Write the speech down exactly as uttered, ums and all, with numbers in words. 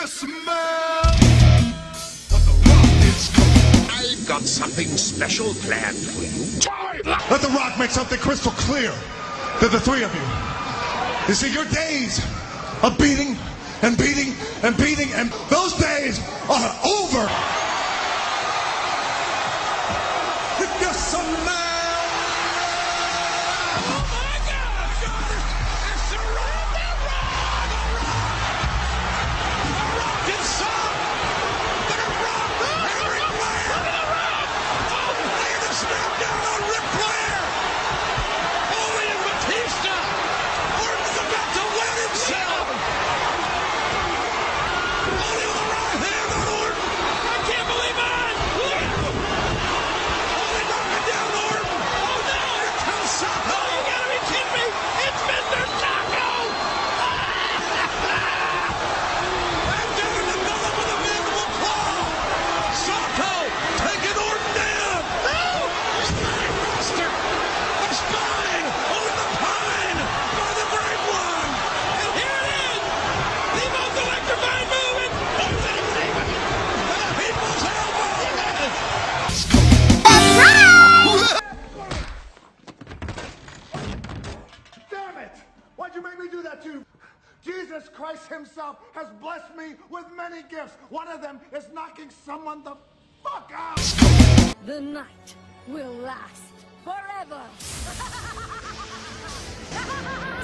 smell what the Rock is cooking? I've got something special planned for you. Let the Rock make something crystal clear to the three of you. You see, your days of beating and beating and beating, and those days are over. If you smell. Why'd you make me do that to you? Jesus Christ himself has blessed me with many gifts. One of them is knocking someone the fuck out. The night will last forever.